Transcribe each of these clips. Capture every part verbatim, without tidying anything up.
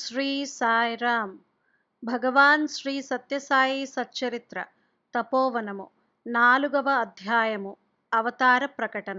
శ్రీ సాయిరామ్. భగవాన్ శ్రీ సత్యసాయి సచ్చరిత్ర తపోవనము నాలుగవ అధ్యాయము. అవతార ప్రకటన.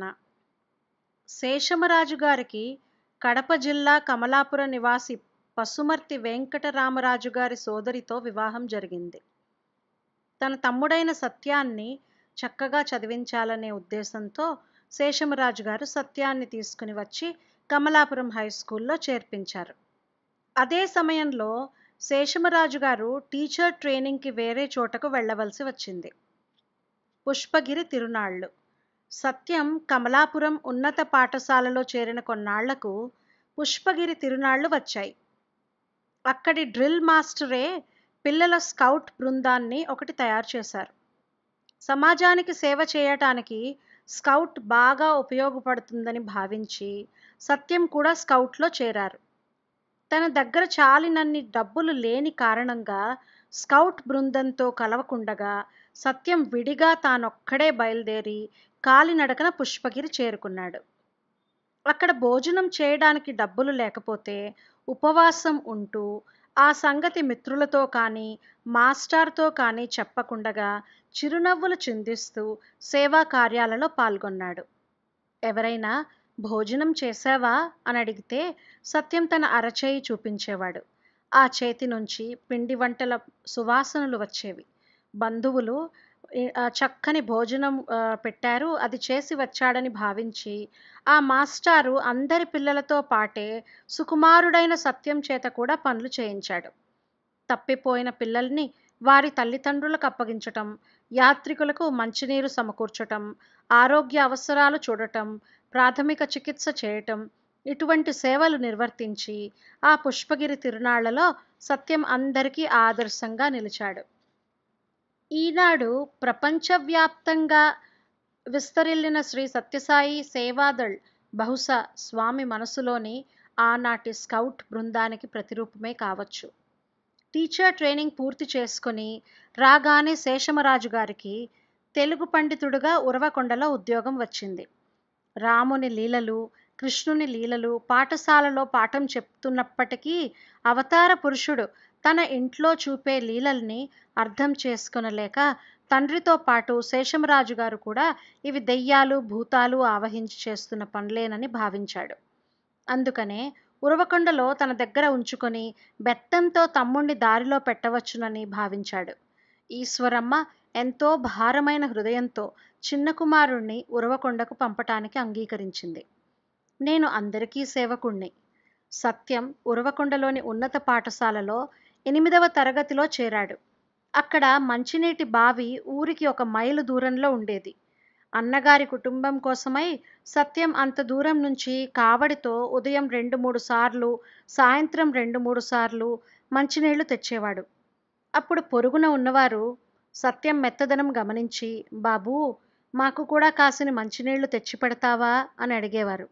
శేషమరాజు గారికి కడప జిల్లా కమలాపుర నివాసి పసుమర్తి వెంకటరామరాజు గారి సోదరితో వివాహం జరిగింది. తన తమ్ముడైన సత్యాన్ని చక్కగా చదివించాలనే ఉద్దేశంతో శేషమరాజు గారు సత్యాన్ని తీసుకుని వచ్చి కమలాపురం హై స్కూల్లో చేర్పించారు. అదే సమయంలో శేషమరాజు గారు టీచర్ ట్రైనింగ్కి వేరే చోటకు వెళ్ళవలసి వచ్చింది. పుష్పగిరి తిరునాళ్ళు. సత్యం కమలాపురం ఉన్నత పాఠశాలలో చేరిన కొన్నాళ్లకు పుష్పగిరి తిరునాళ్ళు వచ్చాయి. అక్కడి డ్రిల్ మాస్టరే పిల్లల స్కౌట్ బృందాన్ని ఒకటి తయారు చేశారు. సమాజానికి సేవ చేయటానికి స్కౌట్ బాగా ఉపయోగపడుతుందని భావించి సత్యం కూడా స్కౌట్లో చేరారు. తన దగ్గర చాలినన్ని డబ్బులు లేని కారణంగా స్కౌట్ బృందంతో కలవకుండగా సత్యం విడిగా తానొక్కడే బయలుదేరి కాలినడకన పుష్పగిరి చేరుకున్నాడు. అక్కడ భోజనం చేయడానికి డబ్బులు లేకపోతే ఉపవాసం ఉంటూ ఆ సంగతి మిత్రులతో కానీ మాస్టార్తో కానీ చెప్పకుండగా చిరునవ్వులు చిందిస్తూ సేవా కార్యాలలో పాల్గొన్నాడు. ఎవరైనా భోజనం చేశావా అని అడిగితే సత్యం తన అరచేయి చూపించేవాడు. ఆ చేతి నుంచి పిండి వంటల సువాసనలు వచ్చేవి. బంధువులు చక్కని భోజనం పెట్టారు, అది చేసి వచ్చాడని భావించి ఆ మాస్టారు అందరి పిల్లలతో పాటే సుకుమారుడైన సత్యం చేత కూడా పనులు చేయించాడు. తప్పిపోయిన పిల్లల్ని వారి తల్లిదండ్రులకు అప్పగించటం, యాత్రికులకు మంచినీరు సమకూర్చటం, ఆరోగ్య అవసరాలు చూడటం, ప్రాథమిక చికిత్స చేయటం, ఇటువంటి సేవలు నిర్వర్తించి ఆ పుష్పగిరి తిరునాళ్లలో సత్యం అందరికీ ఆదర్శంగా నిలిచాడు. ఈనాడు ప్రపంచవ్యాప్తంగా విస్తరిల్లిన శ్రీ సత్యసాయి సేవాదళ్ బహుశా స్వామి మనసులోని ఆనాటి స్కౌట్ బృందానికి ప్రతిరూపమే కావచ్చు. టీచర్ ట్రైనింగ్ పూర్తి చేసుకుని రాగానే శేషమరాజు గారికి తెలుగు పండితుడుగా ఉరవకొండలో ఉద్యోగం వచ్చింది. రాముని లీలలు, కృష్ణుని లీలలు పాఠశాలలో పాఠం చెప్తున్నప్పటికీ అవతార పురుషుడు తన ఇంట్లో చూపే లీలల్ని అర్థం చేసుకునలేక తండ్రితో పాటు శేషమరాజు గారు కూడా ఇవి దెయ్యాలు భూతాలు ఆవహించి చేస్తున్న పనులేనని భావించాడు. అందుకనే ఉరవకొండలో తన దగ్గర ఉంచుకొని బెత్తంతో తమ్ముణ్ణి దారిలో పెట్టవచ్చునని భావించాడు. ఈశ్వరమ్మ ఎంతో భారమైన హృదయంతో చిన్న కుమారుణ్ణి ఉరవకొండకు పంపటానికి అంగీకరించింది. నేను అందరికీ సేవకుణ్ణి. సత్యం ఉరవకొండలోని ఉన్నత పాఠశాలలో ఎనిమిదవ తరగతిలో చేరాడు. అక్కడ మంచినీటి బావి ఊరికి ఒక మైలు దూరంలో ఉండేది. అన్నగారి కుటుంబం కోసమై సత్యం అంత దూరం నుంచి కావడితో ఉదయం రెండు మూడు సార్లు సాయంత్రం రెండు మూడు సార్లు మంచినీళ్లు తెచ్చేవాడు. అప్పుడు పొరుగున ఉన్నవారు సత్యం మెత్తదనం గమనించి, బాబూ మాకు కూడా కాసిని మంచినీళ్లు తెచ్చి పెడతావా అని అడిగేవారు.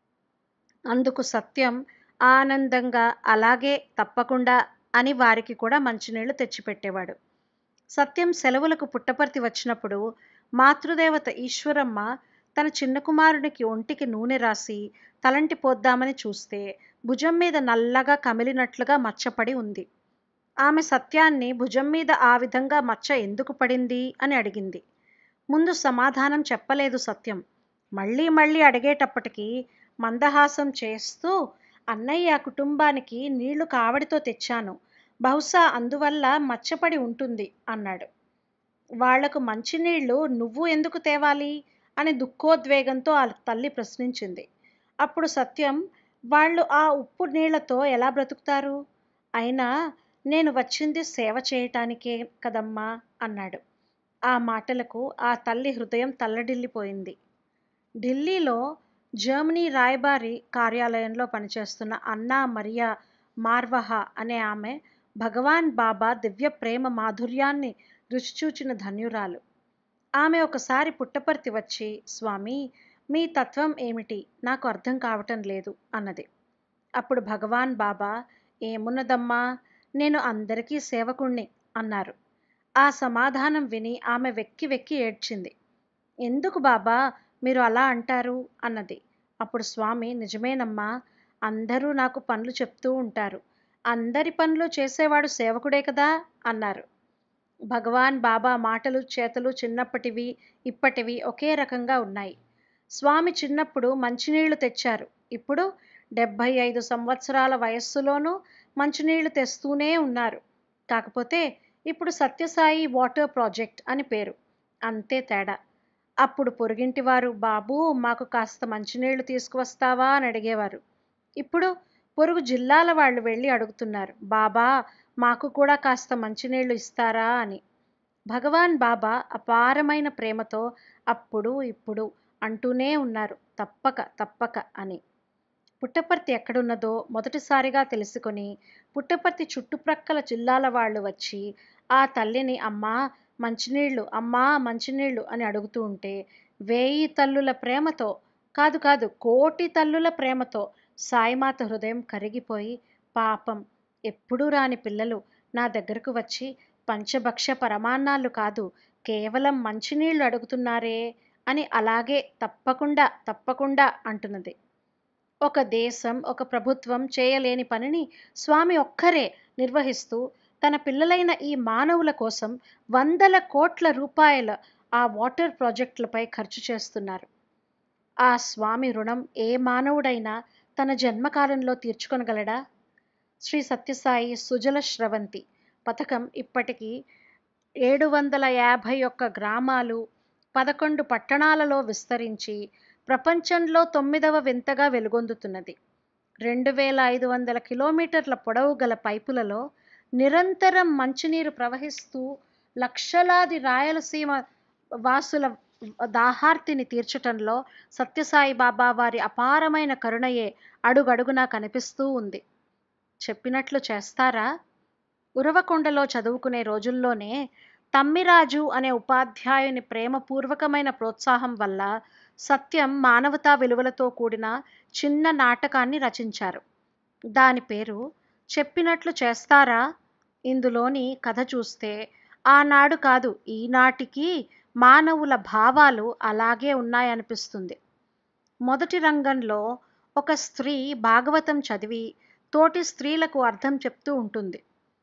అందుకు సత్యం ఆనందంగా అలాగే తప్పకుండా అని వారికి కూడా మంచినీళ్లు తెచ్చిపెట్టేవాడు. సత్యం సెలవులకు పుట్టపర్తి వచ్చినప్పుడు మాతృదేవత ఈశ్వరమ్మ తన చిన్న కుమారునికి ఒంటికి నూనె రాసి తలంటి పోద్దామని చూస్తే భుజం మీద నల్లగా కమిలినట్లుగా మచ్చపడి ఉంది. ఆమె సత్యాన్ని భుజం మీద ఆ విధంగా మచ్చ ఎందుకు పడింది అని అడిగింది. ముందు సమాధానం చెప్పలేదు సత్యం. మళ్ళీ మళ్ళీ అడిగేటప్పటికీ మందహాసం చేస్తూ, అన్నయ్య కుటుంబానికి నీళ్లు కావడితో తెచ్చాను, బహుశా అందువల్ల మచ్చపడి ఉంటుంది అన్నాడు. వాళ్లకు మంచినీళ్లు నువ్వు ఎందుకు తేవాలి అని దుఃఖోద్వేగంతో ఆ తల్లి ప్రశ్నించింది. అప్పుడు సత్యం, వాళ్ళు ఆ ఉప్పు నీళ్లతో ఎలా బ్రతుకుతారు? అయినా నేను వచ్చింది సేవ చేయటానికే కదమ్మా అన్నాడు. ఆ మాటలకు ఆ తల్లి హృదయం తల్లడిల్లిపోయింది. ఢిల్లీలో జర్మనీ రాయబారి కార్యాలయంలో పనిచేస్తున్న అన్నా మరియా మార్వహ అనే ఆమె భగవాన్ బాబా దివ్య ప్రేమ మాధుర్యాన్ని రుచిచూచిన ధన్యురాలు. ఆమె ఒకసారి పుట్టపర్తి వచ్చి, స్వామి మీ తత్వం ఏమిటి, నాకు అర్థం కావటం లేదు అన్నది. అప్పుడు భగవాన్ బాబా, ఏమున్నదమ్మా, నేను అందరికీ సేవకుణ్ణి అన్నారు. ఆ సమాధానం విని ఆమె వెక్కి వెక్కి ఏడ్చింది. ఎందుకు బాబా మీరు అలా అంటారు అన్నది. అప్పుడు స్వామి, నిజమేనమ్మా, అందరూ నాకు పనులు చెప్తూ ఉంటారు. అందరి పనులు చేసేవాడు సేవకుడే కదా అన్నారు. భగవాన్ బాబా మాటలు చేతలు చిన్నప్పటివి ఇప్పటివి ఒకే రకంగా ఉన్నాయి. స్వామి చిన్నప్పుడు మంచినీళ్లు తెచ్చారు. ఇప్పుడు డెబ్భై ఐదు సంవత్సరాల వయస్సులోనూ మంచినీళ్లు తెస్తూనే ఉన్నారు. కాకపోతే ఇప్పుడు సత్యసాయి వాటర్ ప్రాజెక్ట్ అని పేరు. అంతే తేడా. అప్పుడు పొరుగింటివారు, బాబూ మాకు కాస్త మంచినీళ్లు తీసుకువస్తావా అని అడిగేవారు. ఇప్పుడు పొరుగు జిల్లాల వాళ్ళు వెళ్ళి అడుగుతున్నారు, బాబా మాకు కూడా కాస్త మంచినీళ్లు ఇస్తారా అని. భగవాన్ బాబా అపారమైన ప్రేమతో అప్పుడు ఇప్పుడు అంటూనే ఉన్నారు, తప్పక తప్పక అని. పుట్టపర్తి ఎక్కడున్నదో మొదటిసారిగా తెలుసుకొని పుట్టపర్తి చుట్టుప్రక్కల జిల్లాల వాళ్ళు వచ్చి ఆ తల్లిని అమ్మా మంచినీళ్ళు, అమ్మా మంచినీళ్ళు అని అడుగుతూ ఉంటే వేయి తల్లుల ప్రేమతో, కాదు కాదు కోటి తల్లుల ప్రేమతో సాయిమాత హృదయం కరిగిపోయి, పాపం ఎప్పుడూ రాని పిల్లలు నా దగ్గరకు వచ్చి పంచభక్ష పరమాన్నాళ్ళు కాదు కేవలం మంచినీళ్లు అడుగుతున్నారే అని అలాగే తప్పకుండా తప్పకుండా అంటున్నది. ఒక దేశం ఒక ప్రభుత్వం చేయలేని పనిని స్వామి ఒక్కరే నిర్వహిస్తూ తన పిల్లలైన ఈ మానవుల కోసం వందల కోట్ల రూపాయల ఆ వాటర్ ప్రాజెక్టులపై ఖర్చు చేస్తున్నారు. ఆ స్వామి రుణం ఏ మానవుడైనా తన జన్మకాలంలో తీర్చుకొనగలడా? శ్రీ సత్యసాయి సుజల స్రవంతి పథకం ఇప్పటికీ ఏడు వందల యాభై ఒక్క గ్రామాలు పదకొండు పట్టణాలలో విస్తరించి ప్రపంచంలో తొమ్మిదవ వింతగా వెలుగొందుతున్నది. రెండు వేల ఐదు వందల కిలోమీటర్ల పొడవు గల పైపులలో నిరంతరం మంచినీరు ప్రవహిస్తూ లక్షలాది రాయలసీమ వాసుల దాహార్తిని తీర్చటంలో సత్యసాయి బాబా వారి అపారమైన కరుణయే అడుగడుగునా కనిపిస్తూ ఉంది. చెప్పినట్లు చేస్తారా? ఉరవకొండలో చదువుకునే రోజుల్లోనే తమ్మిరాజు అనే ఉపాధ్యాయుని ప్రేమపూర్వకమైన ప్రోత్సాహం వల్ల సత్యం మానవతా విలువలతో కూడిన చిన్న నాటకాన్ని రచించారు. దాని పేరు చెప్పినట్లు చేస్తారా. ఇందులోని కథ చూస్తే ఆనాడు కాదు ఈనాటికి మానవుల భావాలు అలాగే ఉన్నాయనిపిస్తుంది. మొదటి రంగంలో ఒక స్త్రీ భాగవతం చదివి తోటి స్త్రీలకు అర్థం చెప్తూ ఉంటుంది.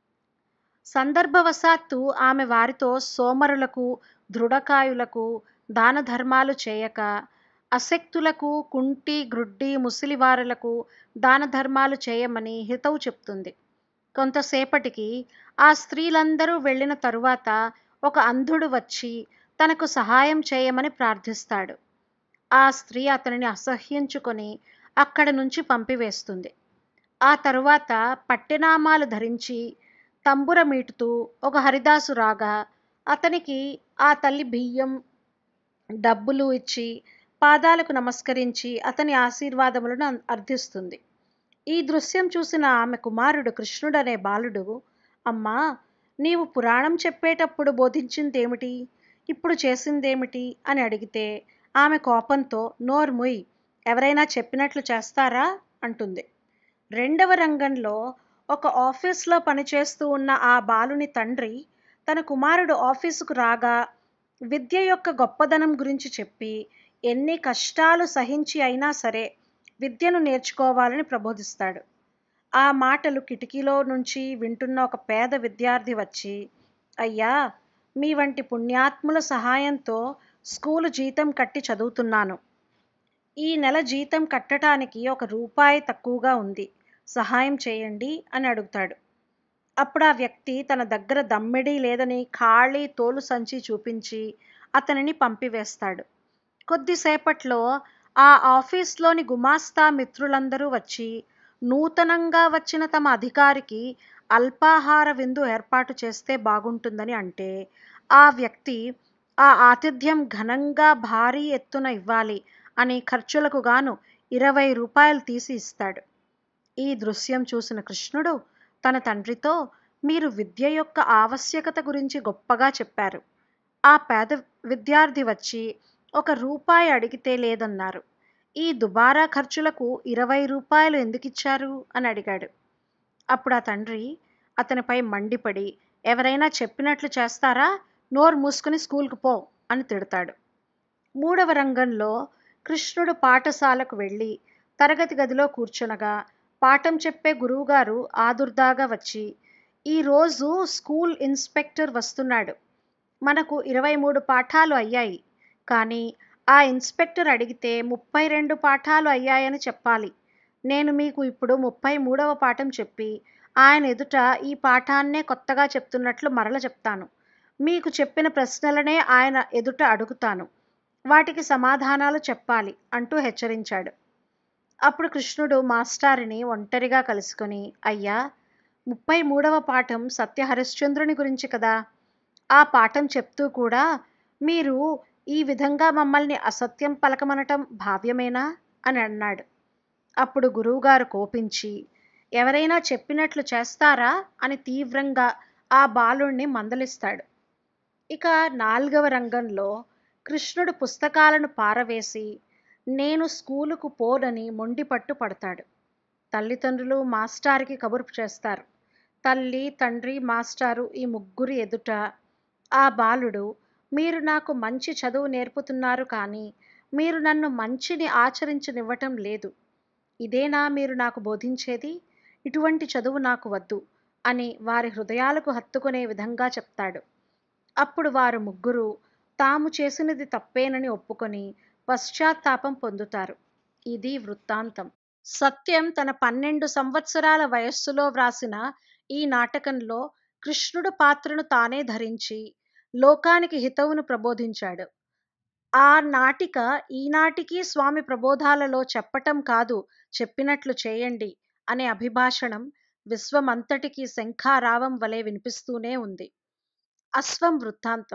సందర్భవశాత్తు ఆమె వారితో సోమరులకు దృఢకాయులకు దాన ధర్మాలు చేయక, అశక్తులకు కుంటి గ్రుడ్డి ముసలివారులకు దాన ధర్మాలు చేయమని హితవు చెప్తుంది. కొంతసేపటికి ఆ స్త్రీలందరూ వెళ్ళిన తరువాత ఒక అంధుడు వచ్చి తనకు సహాయం చేయమని ప్రార్థిస్తాడు. ఆ స్త్రీ అతనిని అసహ్యించుకొని అక్కడి నుంచి పంపివేస్తుంది. ఆ తరువాత పట్టెనామాలు ధరించి తంబుర మీటుతూ ఒక హరిదాసు రాగా అతనికి ఆ తల్లి బియ్యం డబ్బులు ఇచ్చి పాదాలకు నమస్కరించి అతని ఆశీర్వాదములను అర్థిస్తుంది. ఈ దృశ్యం చూసిన ఆమె కుమారుడు కృష్ణుడనే బాలుడు, అమ్మా నీవు పురాణం చెప్పేటప్పుడు బోధించిందేమిటి, ఇప్పుడు చేసిందేమిటి అని అడిగితే ఆమె కోపంతో నోర్ముయ్, ఎవరైనా చెప్పినట్లు చేస్తారా అంటుంది. రెండవ రంగంలో ఒక ఆఫీస్లో పనిచేస్తూ ఉన్న ఆ బాలుని తండ్రి తన కుమారుడు ఆఫీసుకు రాగా విద్య యొక్క గొప్పదనం గురించి చెప్పి ఎన్ని కష్టాలు సహించి అయినా సరే విద్యను నేర్చుకోవాలని ప్రబోధిస్తాడు. ఆ మాటలు కిటికీలో నుంచి వింటున్న ఒక పేద విద్యార్థి వచ్చి, అయ్యా మీ వంటి పుణ్యాత్ముల సహాయంతో స్కూలు జీతం కట్టి చదువుతున్నాను. ఈ నెల జీతం కట్టడానికి ఒక రూపాయి తక్కువగా ఉంది, సహాయం చేయండి అని అడుగుతాడు. అప్పుడు ఆ వ్యక్తి తన దగ్గర దమ్మిడి లేదని ఖాళీ తోలు సంచి చూపించి అతనిని పంపివేస్తాడు. కొద్దిసేపట్లో ఆ ఆఫీస్లోని గుమాస్తా మిత్రులందరూ వచ్చి నూతనంగా వచ్చిన తమ అధికారికి అల్పాహార విందు ఏర్పాటు చేస్తే బాగుంటుందని అంటే ఆ వ్యక్తి ఆ ఆతిథ్యం ఘనంగా భారీ ఎత్తున ఇవ్వాలి అని ఖర్చులకు గాను ఇరవై రూపాయలు తీసి ఇస్తాడు. ఈ దృశ్యం చూసిన కృష్ణుడు తన తండ్రితో, మీరు విద్య యొక్క ఆవశ్యకత గురించి గొప్పగా చెప్పారు. ఆ పేద విద్యార్థి వచ్చి ఒక రూపాయి అడిగితే లేదన్నారు. ఈ దుబారా ఖర్చులకు ఇరవై రూపాయలు ఎందుకిచ్చారు అని అడిగాడు. అప్పుడు ఆ తండ్రి అతనిపై మండిపడి, ఎవరైనా చెప్పినట్లు చేస్తారా, నోరు మూసుకుని స్కూల్కు పో అని తిడతాడు. మూడవ రంగంలో కృష్ణుడు పాఠశాలకు వెళ్ళి తరగతి గదిలో కూర్చునగా పాఠం చెప్పే గురువుగారు ఆదుర్దాగా వచ్చి, ఈరోజు స్కూల్ ఇన్స్పెక్టర్ వస్తున్నాడు. మనకు ఇరవై మూడు పాఠాలు అయ్యాయి. కానీ ఆ ఇన్స్పెక్టర్ అడిగితే ముప్పై రెండు పాఠాలు అయ్యాయని చెప్పాలి. నేను మీకు ఇప్పుడు ముప్పై మూడవ పాఠం చెప్పి, ఆయన ఎదుట ఈ పాఠాన్నే కొత్తగా చెప్తున్నట్లు మరల చెప్తాను. మీకు చెప్పిన ప్రశ్నలనే ఆయన ఎదుట అడుగుతాను. వాటికి సమాధానాలు చెప్పాలి అంటూ హెచ్చరించాడు. అప్పుడు కృష్ణుడు మాస్టారిని ఒంటరిగా కలుసుకొని, అయ్యా, ముప్పై మూడవ పాఠం సత్య హరిశ్చంద్రుని గురించి కదా. ఆ పాఠం చెప్తూ కూడా మీరు ఈ విధంగా మమ్మల్ని అసత్యం పలకమనటం భావ్యమేనా అని అన్నాడు. అప్పుడు గురువుగారు కోపించి, ఎవరైనా చెప్పినట్లు చేస్తారా అని తీవ్రంగా ఆ బాలుణ్ణి మందలిస్తాడు. ఇక నాలుగవ రంగంలో కృష్ణుడు పుస్తకాలను పారవేసి, నేను స్కూలుకు పోనని మొండిపట్టు పడతాడు. తల్లిదండ్రులు మాస్టారుకి కబురు చేస్తారు. తల్లి, తండ్రి, మాస్టారు ఈ ముగ్గురి ఎదుట ఆ బాలుడు, మీరు నాకు మంచి చదువు నేర్పుతున్నారు కానీ మీరు నన్ను మంచిని ఆచరించనివ్వటం లేదు. ఇదేనా మీరు నాకు బోధించేది? ఇటువంటి చదువు నాకు వద్దు అని వారి హృదయాలకు హత్తుకునే విధంగా చెప్తాడు. అప్పుడు వారు ముగ్గురు తాము చేసినది తప్పేనని ఒప్పుకొని పశ్చాత్తాపం పొందుతారు. ఇది వృత్తాంతం. సత్యం తన పన్నెండు సంవత్సరాల వయస్సులో వ్రాసిన ఈ నాటకంలో కృష్ణుడు పాత్రను తానే ధరించి లోకానికి హితవును ప్రబోధించాడు. ఆ నాటిక ఈనాటికి స్వామి ప్రబోధాలలో చెప్పటం కాదు, చెప్పినట్లు చేయండి అనే అభిభాషణం విశ్వమంతటికీ శంఖారావం వలె వినిపిస్తూనే ఉంది. అశ్వం వృత్తాంతం.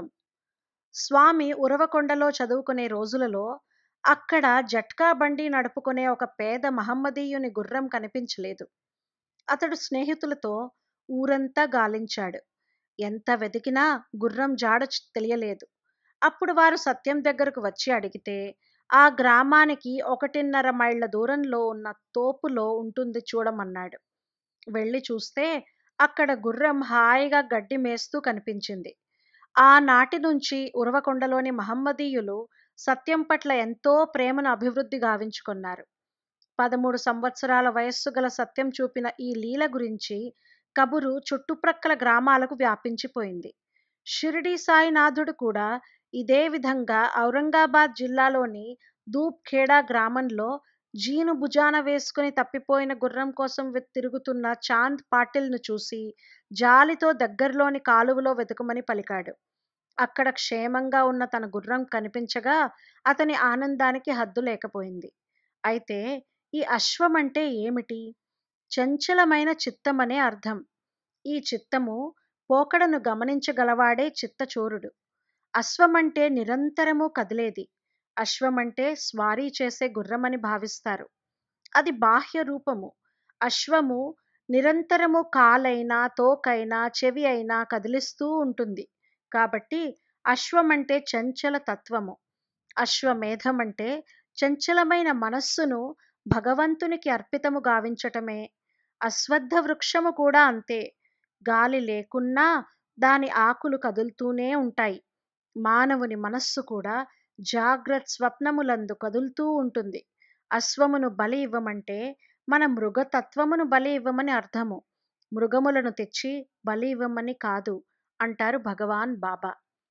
స్వామి ఉరవకొండలో చదువుకునే రోజులలో అక్కడ జట్కా బండి నడుపుకునే ఒక పేద మహమ్మదీయుని గుర్రం కనిపించలేదు. అతడు స్నేహితులతో ఊరంతా గాలించాడు. ఎంత వెతికినా గుర్రం జాడ తెలియలేదు. అప్పుడు వారు సత్యం దగ్గరకు వచ్చి అడిగితే, ఆ గ్రామానికి ఒకటిన్నర మైళ్ళ దూరంలో ఉన్న తోపులో ఉంటుంది చూడమన్నాడు. వెళ్ళి చూస్తే అక్కడ గుర్రం హాయిగా గడ్డి మేస్తూ కనిపించింది. ఆనాటి నుంచి ఉరవకొండలోని మహమ్మదీయులు సత్యం పట్ల ఎంతో ప్రేమను అభివృద్ధి గావించుకున్నారు. పదమూడు సంవత్సరాల వయస్సు గల సత్యం చూపిన ఈ లీల గురించి కబురు చుట్టుప్రక్కల గ్రామాలకు వ్యాపించిపోయింది. షిరిడీ సాయినాథుడు కూడా ఇదే విధంగా ఔరంగాబాద్ జిల్లాలోని దూప్ఖేడా గ్రామంలో జీను భుజాన వేసుకుని తప్పిపోయిన గుర్రం కోసం తిరుగుతున్న చాంద్ పాటిల్ను చూసి జాలితో దగ్గరలోని కాలువలో వెతుకమని పలికాడు. అక్కడ క్షేమంగా ఉన్న తన గుర్రం కనిపించగా అతని ఆనందానికి హద్దు లేకపోయింది. అయితే ఈ అశ్వం అంటే ఏమిటి? చంచలమైన చిత్తమనే అర్థం. ఈ చిత్తము పోకడను గమనించగలవాడే చిత్తచోరుడు. అశ్వమంటే నిరంతరము కదిలేది. అశ్వమంటే స్వారీ చేసే గుర్రమని భావిస్తారు. అది బాహ్య రూపము. అశ్వము నిరంతరము కాలైనా తోకైనా చెవి అయినా కదిలిస్తూ ఉంటుంది. కాబట్టి అశ్వమంటే చంచల తత్వము. అశ్వమేధమంటే చంచలమైన మనస్సును భగవంతునికి అర్పితము గావించటమే. అశ్వత్థ వృక్షము కూడా అంతే. గాలి లేకున్నా దాని ఆకులు కదులుతూనే ఉంటాయి. మానవుని మనస్సు కూడా జాగ్రత్త స్వప్నములందు కదులుతూ ఉంటుంది. అశ్వమును బలి ఇవ్వమంటే మన మృగతత్వమును బలి ఇవ్వమని అర్థము. మృగములను తెచ్చి బలి ఇవ్వమని కాదు అంటారు భగవాన్ బాబా.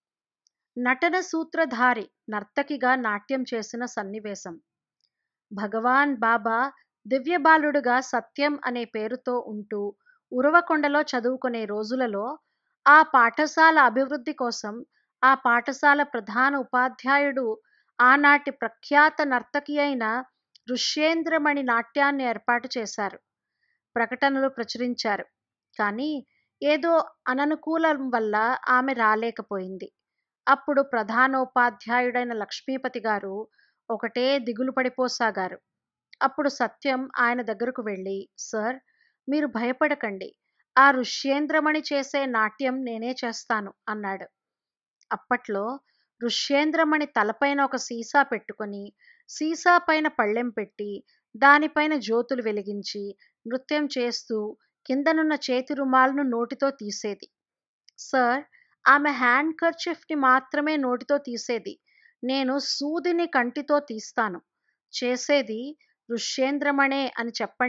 నటన సూత్రధారి నర్తకిగా నాట్యం చేసిన సన్నివేశం. భగవాన్ బాబా దివ్యబాలుడుగా సత్యం అనే పేరుతో ఉంటూ ఉరవకొండలో చదువుకునే రోజులలో ఆ పాఠశాల అభివృద్ధి కోసం ఆ పాఠశాల ప్రధాన ఉపాధ్యాయుడు ఆనాటి ప్రఖ్యాత నర్తకి అయిన ఋష్యేంద్రమణి నాట్యాన్ని ఏర్పాటు చేశారు. ప్రకటనలు ప్రచురించారు. కానీ ఏదో అననుకూలం వల్ల ఆమె రాలేకపోయింది. అప్పుడు ప్రధానోపాధ్యాయుడైన లక్ష్మీపతి గారు ఒకటే దిగులు పడిపోసాగారు. అప్పుడు సత్యం ఆయన దగ్గరకు వెళ్ళి, సార్, మీరు భయపడకండి, ఆ ఋష్యేంద్రమణి చేసే నాట్యం నేనే చేస్తాను అన్నాడు. అప్పట్లో ఋష్యేంద్రమణి తలపైన ఒక సీసా పెట్టుకొని సీసా పైన పళ్ళెం పెట్టి దానిపైన జ్యోతులు వెలిగించి నృత్యం చేస్తూ కిందనున్న చేతి రుమాలను నోటితో తీసేది. సార్, ఆమె హ్యాండ్ కర్చీఫ్ని మాత్రమే నోటితో తీసేది. నేను సూదిని కంటితో తీస్తాను. చేసేది ఋష్యేంద్రమణే అని చెప్పండి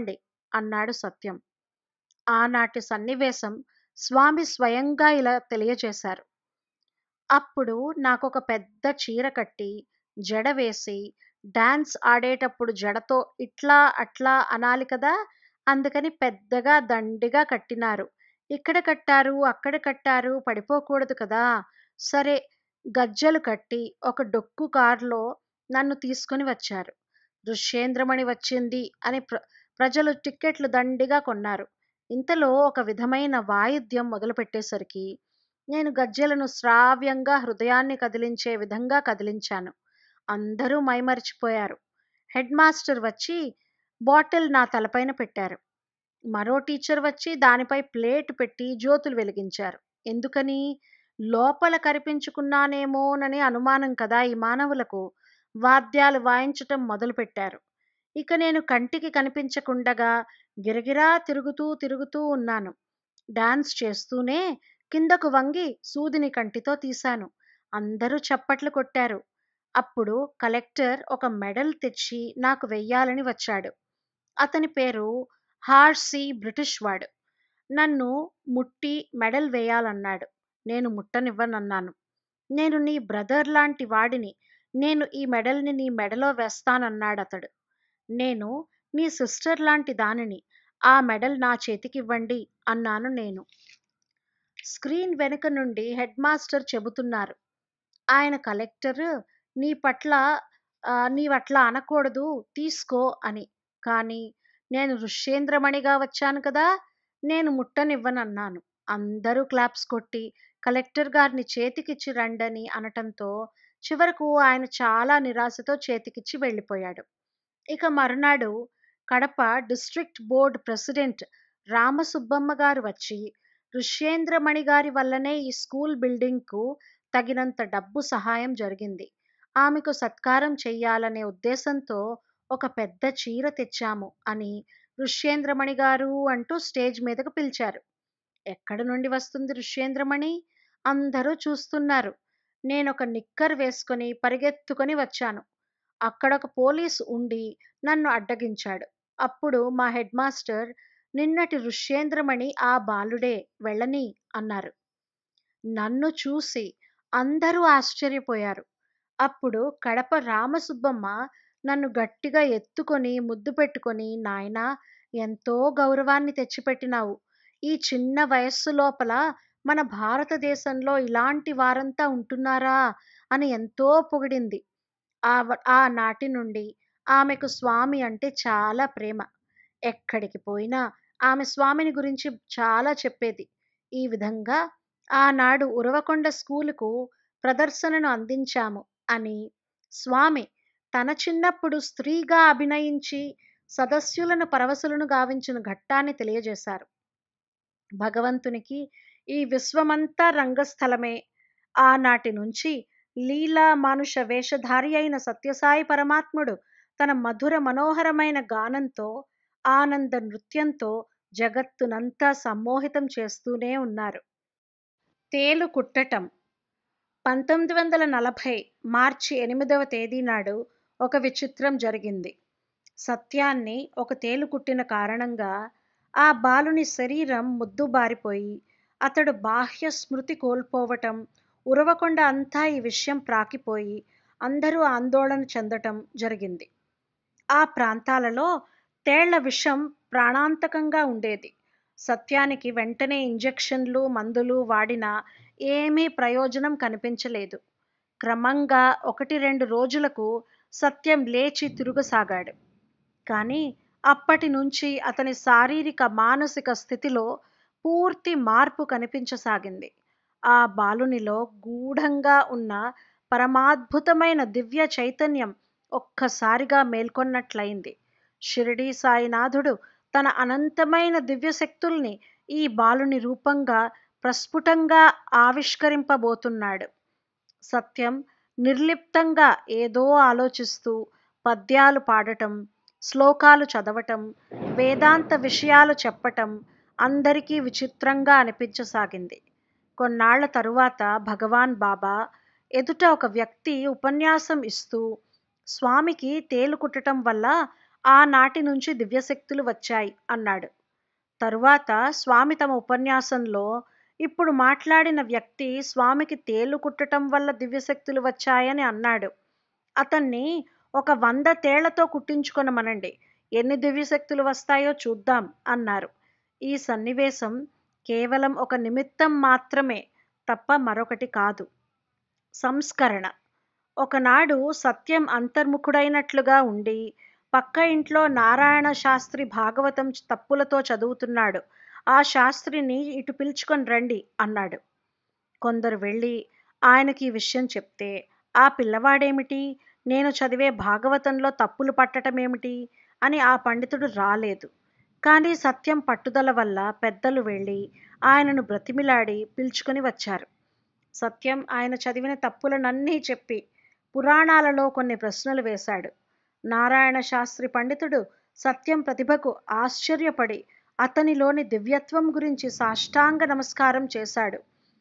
అన్నాడు సత్యం. ఆనాటి సన్నివేశం స్వామి స్వయంగా ఇలా తెలియజేశారు. అప్పుడు నాకొక పెద్ద చీర కట్టి, జడ వేసి, డాన్స్ ఆడేటప్పుడు జడతో ఇట్లా అట్లా అనాలి కదా! అందుకని పెద్దగా దండిగా కట్టినారు. ఇక్కడ కట్టారు, అక్కడ కట్టారు, పడిపోకూడదు కదా! సరే, గజ్జెలు కట్టి ఒక డొక్కు కారులో నన్ను తీసుకొని వచ్చారు. ఋష్యేంద్రమణి వచ్చింది అని ప్ర ప్రజలు టిక్కెట్లు దండిగా కొన్నారు. ఇంతలో ఒక విధమైన వాయిద్యం మొదలుపెట్టేసరికి నేను గజ్జెలను శ్రావ్యంగా హృదయాన్ని కదిలించే విధంగా కదిలించాను. అందరూ మైమరిచిపోయారు. హెడ్ మాస్టర్ వచ్చి బాటిల్ నా తలపైన పెట్టారు. మరో టీచర్ వచ్చి దానిపై ప్లేట్ పెట్టి జ్యోతులు వెలిగించారు. ఎందుకని? లోపల కరిపించుకున్నానేమోనని అనుమానం కదా ఈ మానవులకు. వాద్యాలు వాయించటం మొదలుపెట్టారు. ఇక నేను కంటికి కనిపించకుండగా గిరగిరా తిరుగుతూ తిరుగుతూ ఉన్నాను. డాన్స్ చేస్తూనే కిందకు వంగి సూదిని కంటితో తీశాను. అందరూ చప్పట్లు కొట్టారు. అప్పుడు కలెక్టర్ ఒక మెడల్ తెచ్చి నాకు వెయ్యాలని వచ్చాడు. అతని పేరు హార్సీ, బ్రిటిష్ వాడు. నన్ను ముట్టి మెడల్ వేయాలన్నాడు. నేను ముట్టనివ్వనన్నాను. నేను నీ బ్రదర్ లాంటి వాడిని. నేను ఈ మెడల్ని నీ మెడలో వేస్తానన్నాడతడు. నేను నీ సిస్టర్ లాంటి దానిని. ఆ మెడల్ నా చేతికివ్వండి అన్నాను నేను. స్క్రీన్ వెనుక నుండి హెడ్ మాస్టర్ చెబుతున్నారు. ఆయన కలెక్టర్ నీ పట్ల ఆ, నీవట్లా అనకూడదు, తీసుకో అని. కానీ నేను ఋష్యేంద్రమణిగా వచ్చాను కదా, నేను ముట్టనివ్వనన్నాను. అందరూ క్లాప్స్ కొట్టి కలెక్టర్ గారిని చేతికిచ్చి రండని అనటంతో చివరకు ఆయన చాలా నిరాశతో చేతికిచ్చి వెళ్ళిపోయాడు. ఇక మరునాడు Kadapa district board president Ramasubbamma garu వచ్చి ఋష్యేంద్రమణి గారి వల్లనే ఈ స్కూల్ బిల్డింగ్కు తగినంత డబ్బు సహాయం జరిగింది. ఆమెకు సత్కారం చెయ్యాలనే ఉద్దేశంతో ఒక పెద్ద చీర తెచ్చాము అని ఋష్యేంద్రమణి గారు అంటూ స్టేజ్ మీదకు పిలిచారు. ఎక్కడి నుండి వస్తుంది ఋష్యేంద్రమణి? అందరూ చూస్తున్నారు. నేనొక నిక్కర్ వేసుకొని పరిగెత్తుకొని వచ్చాను. అక్కడొక పోలీసు ఉండి నన్ను అడ్డగించాడు. అప్పుడు మా హెడ్ మాస్టర్ నిన్నటి ఋష్యేంద్రమణి ఆ బాలుడే, వెళ్ళని అన్నారు. నన్ను చూసి అందరూ ఆశ్చర్యపోయారు. అప్పుడు కడప రామసుబ్బమ్మ నన్ను గట్టిగా ఎత్తుకొని ముద్దు పెట్టుకొని, నాయనా, ఎంతో గౌరవాన్ని తెచ్చిపెట్టినావు. ఈ చిన్న వయస్సు లోపల మన భారతదేశంలో ఇలాంటి వారంతా ఉంటున్నారా అని ఎంతో పొగిడింది. ఆ వ- ఆ నాటి నుండి ఆమెకు స్వామి అంటే చాలా ప్రేమ. ఎక్కడికి పోయినా ఆమె స్వామిని గురించి చాలా చెప్పేది. ఈ విధంగా ఆనాడు ఉరవకొండ స్కూలుకు ప్రదర్శనను అందించాము అని స్వామి తన చిన్నప్పుడు స్త్రీగా అభినయించి సదస్యులను పరవశులను గావించిన ఘట్టాన్ని తెలియజేశారు. భగవంతునికి ఈ విశ్వమంతా రంగస్థలమే. ఆనాటి నుంచి లీలా మానుష వేషధారి అయిన సత్యసాయి పరమాత్ముడు తన మధుర మనోహరమైన గానంతో, ఆనంద నృత్యంతో జగత్తునంతా సమ్మోహితం చేస్తూనే ఉన్నారు. తేలు కుట్టటం. పంతొమ్మిది వందల నలభై మార్చి ఎనిమిదవ తేదీ నాడు ఒక విచిత్రం జరిగింది. సత్యాన్ని ఒక తేలు కుట్టిన కారణంగా ఆ బాలుని శరీరం ముద్దుబారిపోయి అతడు బాహ్య స్మృతి కోల్పోవటం, ఉరవకొండ అంతా ఈ విషయం ప్రాకిపోయి అందరూ ఆందోళన చెందటం జరిగింది. ఆ ప్రాంతాలలో తేళ్ల విషం ప్రాణాంతకంగా ఉండేది. సత్యానికి వెంటనే ఇంజెక్షన్లు, మందులు వాడినా ఏమీ ప్రయోజనం కనిపించలేదు. క్రమంగా ఒకటి రెండు రోజులకు సత్యం లేచి తిరుగసాగాడు. కానీ అప్పటి నుంచి అతని శారీరక మానసిక స్థితిలో పూర్తి మార్పు కనిపించసాగింది. ఆ బాలునిలో గూఢంగా ఉన్న పరమాద్భుతమైన దివ్య చైతన్యం ఒక్కసారిగా మేల్కొన్నట్లయింది. షిరిడీ సాయినాథుడు తన అనంతమైన దివ్యశక్తుల్ని ఈ బాలుని రూపంగా ప్రస్ఫుటంగా ఆవిష్కరింపబోతున్నాడు. సత్యం నిర్లిప్తంగా ఏదో ఆలోచిస్తూ పద్యాలు పాడటం, శ్లోకాలు చదవటం, వేదాంత విషయాలు చెప్పటం అందరికీ విచిత్రంగా అనిపించసాగింది. కొన్నాళ్ల తరువాత భగవాన్ బాబా ఎదుట ఒక వ్యక్తి ఉపన్యాసం ఇస్తూ స్వామికి తేలు కుట్టటం వల్ల ఆనాటి నుంచి దివ్యశక్తులు వచ్చాయి అన్నాడు. తరువాత స్వామి తమ ఉపన్యాసంలో ఇప్పుడు మాట్లాడిన వ్యక్తి స్వామికి తేలు కుట్టటం వల్ల దివ్యశక్తులు వచ్చాయని అన్నాడు. అతన్ని ఒక వంద తేళ్లతో కుట్టించుకొనమనండి, ఎన్ని దివ్యశక్తులు వస్తాయో చూద్దాం అన్నారు. ఈ సన్నివేశం కేవలం ఒక నిమిత్తం మాత్రమే తప్ప మరొకటి కాదు. సంస్కరణ. ఒకనాడు సత్యం అంతర్ముఖుడైనట్లుగా ఉండి పక్క ఇంట్లో నారాయణ శాస్త్రి భాగవతం తప్పులతో చదువుతున్నాడు. ఆ శాస్త్రిని ఇటు పిలుచుకొని రండి అన్నాడు. కొందరు వెళ్ళి ఆయనకి ఈ విషయం చెప్తే, ఆ పిల్లవాడేమిటి, నేను చదివే భాగవతంలో తప్పులు పట్టటమేమిటి అని ఆ పండితుడు రాలేదు. కానీ సత్యం పట్టుదల వల్ల పెద్దలు వెళ్ళి ఆయనను బ్రతిమిలాడి పిలుచుకొని వచ్చారు. సత్యం ఆయన చదివిన తప్పులనన్నీ చెప్పి పురాణాలలో కొన్ని ప్రశ్నలు వేశాడు. నారాయణ శాస్త్రి పండితుడు సత్యం ప్రతిభకు ఆశ్చర్యపడి అతనిలోని దివ్యత్వం గురించి సాష్టాంగ నమస్కారం చేశాడు.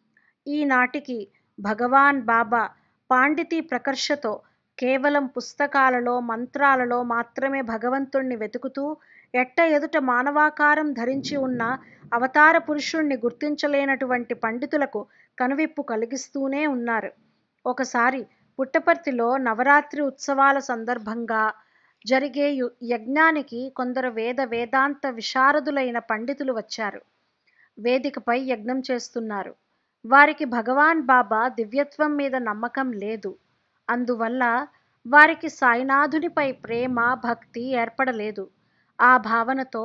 ఈనాటికి భగవాన్ బాబా పాండితీ ప్రకర్షతో కేవలం పుస్తకాలలో మంత్రాలలో మాత్రమే భగవంతుణ్ణి వెతుకుతూ ఎట్ట ఎదుట మానవాకారం ధరించి ఉన్న అవతార పురుషుణ్ణి గుర్తించలేనటువంటి పండితులకు కనువిప్పు కలిగిస్తూనే ఉన్నారు. ఒకసారి పుట్టపర్తిలో నవరాత్రి ఉత్సవాల సందర్భంగా జరిగే యజ్ఞానికి కొందరు వేద వేదాంత విశారదులైన పండితులు వచ్చారు. వేదికపై యజ్ఞం చేస్తున్నారు. వారికి భగవాన్ బాబా దివ్యత్వం మీద నమ్మకం లేదు. అందువల్ల వారికి సాయినాథునిపై ప్రేమ భక్తి ఏర్పడలేదు. ఆ భావనతో,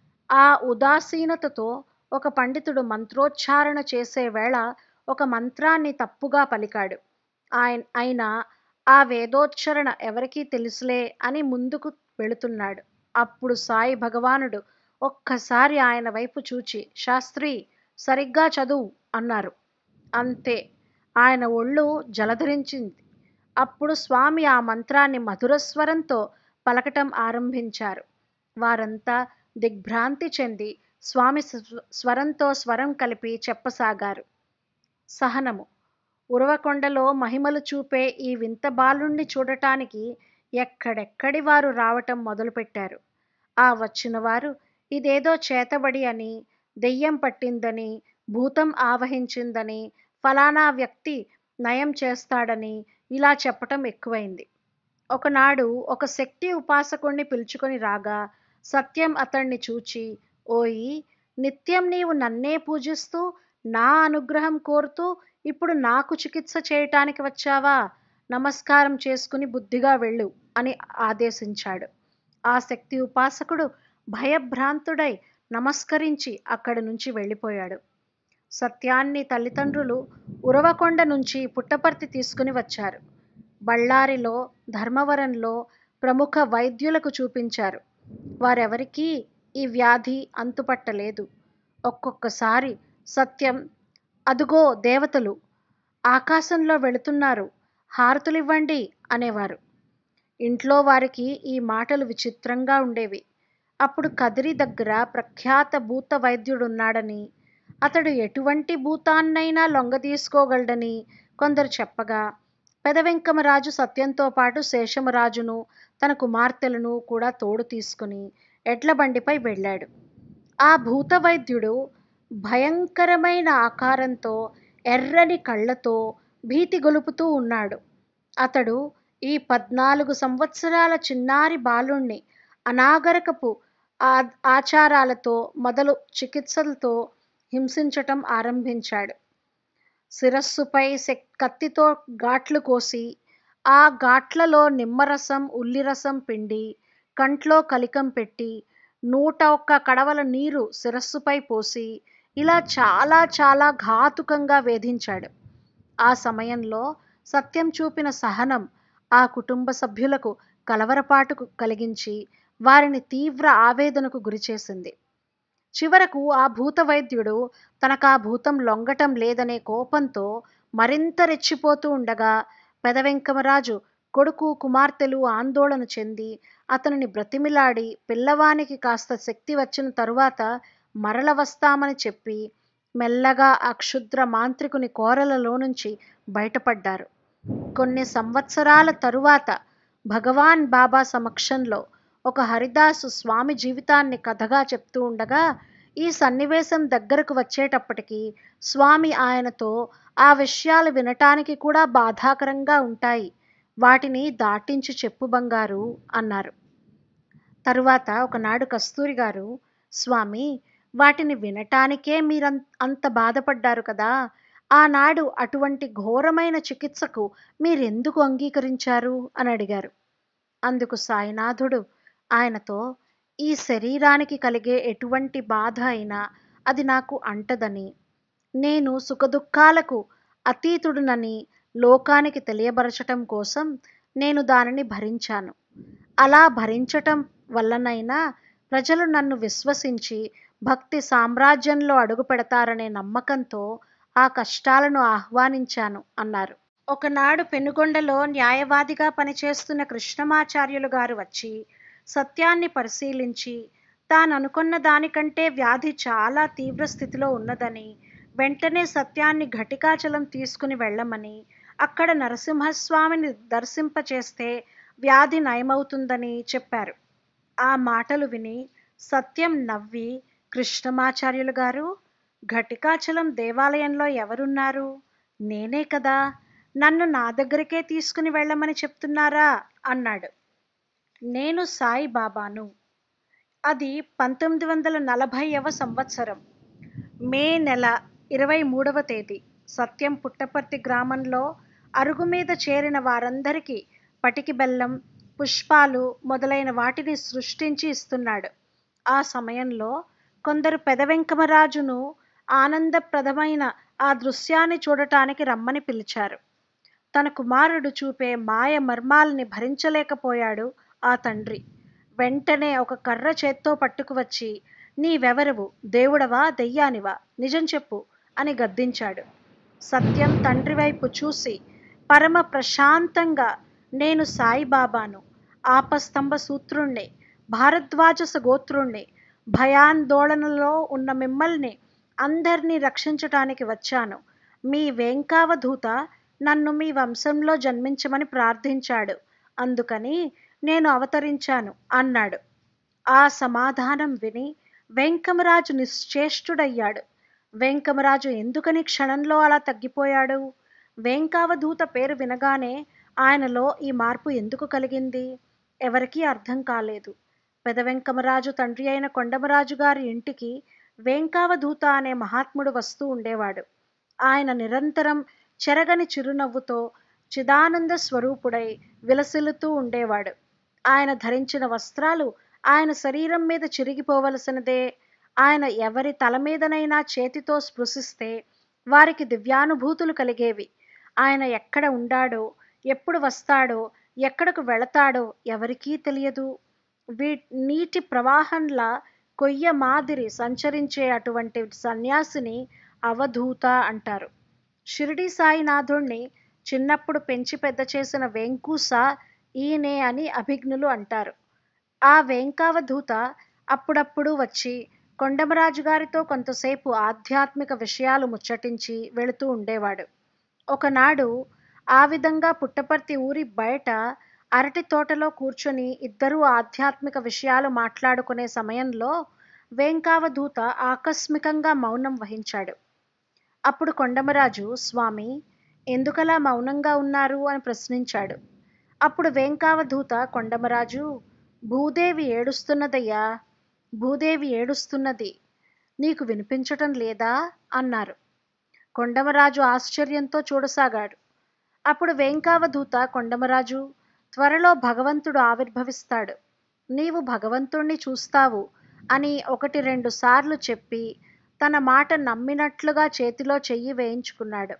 ఆ ఉదాసీనతతో ఒక పండితుడు మంత్రోచ్చారణ చేసే వేళ ఒక మంత్రాన్ని తప్పుగా పలికాడు. ఆయన అయినా ఆ వేదోచ్చరణ ఎవరికీ తెలుసులే అని ముందుకు వెళుతున్నాడు. అప్పుడు సాయి భగవానుడు ఒక్కసారి ఆయన వైపు చూచి, శాస్త్రి సరిగ్గా చదువు అన్నారు. అంతే, ఆయన ఒళ్ళు జలధరించింది. అప్పుడు స్వామి ఆ మంత్రాన్ని మధురస్వరంతో పలకటం ఆరంభించారు. వారంతా దిగ్భ్రాంతి చెంది స్వామి స్వరంతో స్వరం కలిపి చెప్పసాగారు. సహనము. ఉరవకొండలో మహిమలు చూపే ఈ వింత బాలుణ్ణి చూడటానికి ఎక్కడెక్కడి వారు రావటం మొదలుపెట్టారు. ఆ వచ్చిన వారు ఇదేదో చేతబడి అని, దెయ్యం పట్టిందని, భూతం ఆవహించిందని, ఫలానా వ్యక్తి నయం చేస్తాడని ఇలా చెప్పటం ఎక్కువైంది. ఒకనాడు ఒక శక్తి ఉపాసకుణ్ణి పిలుచుకొని రాగా సత్యం అతణ్ణి చూచి, ఓయి, నిత్యం నీవు నన్నే పూజిస్తూ నా అనుగ్రహం కోరుతూ ఇప్పుడు నాకు చికిత్స చేయటానికి వచ్చావా? నమస్కారం చేసుకుని బుద్ధిగా వెళ్ళు అని ఆదేశించాడు. ఆ శక్తి ఉపాసకుడు భయభ్రాంతుడై నమస్కరించి అక్కడి నుంచి వెళ్ళిపోయాడు. సత్యాన్ని తల్లిదండ్రులు ఉరవకొండ నుంచి పుట్టపర్తి తీసుకుని వచ్చారు. బళ్ళారిలో, ధర్మవరంలో ప్రముఖ వైద్యులకు చూపించారు. వారెవరికీ ఈ వ్యాధి అంతుపట్టలేదు. ఒక్కొక్కసారి సత్యం, అదుగో దేవతలు ఆకాశంలో వెళుతున్నారు, హారతులివ్వండి అనేవారు. ఇంట్లో వారికి ఈ మాటలు విచిత్రంగా ఉండేవి. అప్పుడు కదిరి దగ్గర ప్రఖ్యాత భూత వైద్యుడున్నాడని, అతడు ఎటువంటి భూతాన్నైనా లొంగదీసుకోగలడని కొందరు చెప్పగా పెదవెంకమరాజు సత్యంతో పాటు శేషమరాజును తన కుమార్తెలను కూడా తోడు తీసుకుని ఎడ్ల బండిపై వెళ్ళాడు. ఆ భూత వైద్యుడు భయంకరమైన ఆకారంతో, ఎర్రని కళ్ళతో భీతి గొలుపుతూ ఉన్నాడు. అతడు ఈ పద్నాలుగు సంవత్సరాల చిన్నారి బాలుణ్ణి అనాగరకపు ఆచారాలతో మొదలు చికిత్సలతో హింసించటం ఆరంభించాడు. శిరస్సుపై కత్తితో ఘాట్లు కోసి ఆ ఘాట్లలో నిమ్మరసం, ఉల్లిరసం పిండి కంట్లో కలికం పెట్టి నూట ఒక్క కడవల నీరు శిరస్సుపై పోసి ఇలా చాలా చాలా ఘాతుకంగా వేధించాడు. ఆ సమయంలో సత్యం చూపిన సహనం ఆ కుటుంబ సభ్యులకు కలవరపాటుకు కలిగించి వారిని తీవ్ర ఆవేదనకు గురిచేసింది. చివరకు ఆ భూత వైద్యుడు తనకు ఆ భూతం లొంగటం లేదనే కోపంతో మరింత రెచ్చిపోతూ ఉండగా పెదవెంకమరాజు కొడుకు కుమార్తెలు ఆందోళన చెంది అతనిని బ్రతిమిలాడి పిల్లవానికి కాస్త శక్తి వచ్చిన తరువాత మరల వస్తామని చెప్పి మెల్లగా ఆ క్షుద్ర మాంత్రికుని కోరలలో నుంచి బయటపడ్డారు. కొన్ని సంవత్సరాల తరువాత భగవాన్ బాబా సమక్షంలో ఒక హరిదాసు స్వామి జీవితాన్ని కథగా చెప్తూ ఉండగా, ఈ సన్నివేశం దగ్గరకు వచ్చేటప్పటికి స్వామి ఆయనతో, ఆ విషయాలు వినటానికి కూడా బాధాకరంగా ఉంటాయి, వాటిని దాటించి చెప్పు బంగారు అన్నారు. తరువాత ఒకనాడు కస్తూరి గారు, స్వామి, వాటిని వినటానికే మీరం అంత బాధపడ్డారు కదా, ఆనాడు అటువంటి ఘోరమైన చికిత్సకు మీరెందుకు అంగీకరించారు అని అడిగారు. అందుకు సాయినాథుడు ఆయనతో, ఈ శరీరానికి కలిగే ఎటువంటి బాధ అయినా అది నాకు అంటదని, నేను సుఖదుఖాలకు అతీతుడునని లోకానికి తెలియబరచటం కోసం నేను దానిని భరించాను. అలా భరించటం వల్లనైనా ప్రజలు నన్ను విశ్వసించి భక్తి సామ్రాజ్యంలో అడుగు పెడతారనే నమ్మకంతో ఆ కష్టాలను ఆహ్వానించాను అన్నారు. ఒకనాడు పెనుగొండలో న్యాయవాదిగా పనిచేస్తున్న కృష్ణమాచార్యులు గారు వచ్చి సత్యాన్ని పరిశీలించి, తాను అనుకున్న దానికంటే వ్యాధి చాలా తీవ్ర స్థితిలో ఉన్నదని, వెంటనే సత్యాన్ని ఘటికాచలం తీసుకుని వెళ్ళమని, అక్కడ నరసింహస్వామిని దర్శింపచేస్తే వ్యాధి నయమవుతుందని చెప్పారు. ఆ మాటలు విని సత్యం నవ్వి, కృష్ణమాచార్యులు గారు, ఘటికాచలం దేవాలయంలో ఎవరున్నారు? నేనే కదా, నన్ను నా దగ్గరికే తీసుకుని వెళ్ళమని చెప్తున్నారా అన్నాడు. నేను సాయిబాబాను. అది పంతొమ్మిది వందల నలభైవ సంవత్సరం మే నెల ఇరవై మూడవ తేదీ. సత్యం పుట్టపర్తి గ్రామంలో అరుగు మీద చేరిన వారందరికీ పటికి బెల్లం, పుష్పాలు మొదలైన వాటిని సృష్టించి ఇస్తున్నాడు. ఆ సమయంలో కొందరు పెదవెంకమరాజును ఆనందప్రదమైన ఆ దృశ్యాన్ని చూడటానికి రమ్మని పిలిచారు. తన కుమారుడు చూపే మాయ మర్మాల్ని భరించలేకపోయాడు ఆ తండ్రి. వెంటనే ఒక కర్ర చేత్తో పట్టుకువచ్చి, నీవెవరవు, దేవుడవా దెయ్యానివా, నిజం చెప్పు అని గద్దించాడు. సత్యం తండ్రి వైపు చూసి పరమ ప్రశాంతంగా, నేను సాయిబాబాను, ఆపస్తంభ సూత్రుణ్ణి, భారద్వాజస గోత్రుణ్ణి, భయాందోళనలో ఉన్న మిమ్మల్ని అందరినీ రక్షించటానికి వచ్చాను. మీ వేంకావధూత నన్ను మీ వంశంలో జన్మించమని ప్రార్థించాడు, అందుకని నేను అవతరించాను అన్నాడు. ఆ సమాధానం విని వెంకమరాజు నిశ్చేష్టుడయ్యాడు. వెంకమరాజు ఎందుకని క్షణంలో అలా తగ్గిపోయాడు? వేంకావధూత పేరు వినగానే ఆయనలో ఈ మార్పు ఎందుకు కలిగింది? ఎవరికీ అర్థం కాలేదు. పెదవెంకమరాజు తండ్రి అయిన కొండమరాజు గారి ఇంటికి వేంకావధూత అనే మహాత్ముడు వస్తూ ఉండేవాడు. ఆయన నిరంతరం చెరగని చిరునవ్వుతో చిదానంద స్వరూపుడై విలసిల్లుతూ ఉండేవాడు. ఆయన ధరించిన వస్త్రాలు ఆయన శరీరం మీద చిరిగిపోవలసినదే. ఆయన ఎవరి తల మీదనైనా చేతితో స్పృశిస్తే వారికి దివ్యానుభూతులు కలిగేవి. ఆయన ఎక్కడ ఉండాడో, ఎప్పుడు వస్తాడో, ఎక్కడకు వెళతాడో ఎవరికీ తెలియదు. వీ నీటి ప్రవాహంలా కొయ్య మాదిరి సంచరించే అటువంటి సన్యాసిని అవధూత అంటారు. షిరిడి సాయినాథుణ్ణి చిన్నప్పుడు పెంచి పెద్ద చేసిన వెంకూస ఈయనే అని అభిజ్ఞులు అంటారు. ఆ వేంకావధూత అప్పుడప్పుడు వచ్చి కొండమరాజు గారితో కొంతసేపు ఆధ్యాత్మిక విషయాలు ముచ్చటించి వెళుతూ ఉండేవాడు. ఒకనాడు ఆ విధంగా పుట్టపర్తి ఊరి బయట అరటి తోటలో కూర్చొని ఇద్దరూ ఆధ్యాత్మిక విషయాలు మాట్లాడుకునే సమయంలో వేంకావధూత ఆకస్మికంగా మౌనం వహించాడు. అప్పుడు కొండమరాజు, స్వామి, ఎందుకలా మౌనంగా ఉన్నారు అని ప్రశ్నించాడు. అప్పుడు వేంకావధూత, కొండమరాజు, భూదేవి ఏడుస్తున్నదయ్యా, భూదేవి ఏడుస్తున్నది, నీకు వినిపించటం లేదా అన్నారు. కొండమరాజు ఆశ్చర్యంతో చూడసాగాడు. అప్పుడు వేంకావధూత, కొండమరాజు, త్వరలో భగవంతుడు ఆవిర్భవిస్తాడు, నీవు భగవంతుణ్ణి చూస్తావు అని ఒకటి రెండు సార్లు చెప్పి తన మాట నమ్మినట్లుగా చేతిలో చెయ్యి వేయించుకున్నాడు.